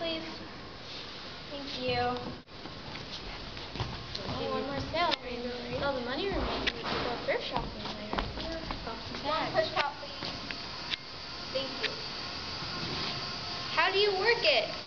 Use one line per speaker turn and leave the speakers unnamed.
please. Thank you. Oh, one more sale. With all the money we're making, we could go thrift shopping later.
One push top, please. Thank you.
How do you work it?